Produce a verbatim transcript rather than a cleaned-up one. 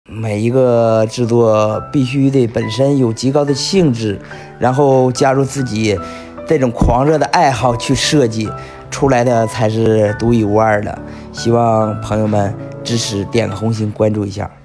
每一个制作必须得本身有极高的兴致，然后加入自己这种狂热的爱好去设计出来的才是独一无二的。希望朋友们支持，点个红心，关注一下。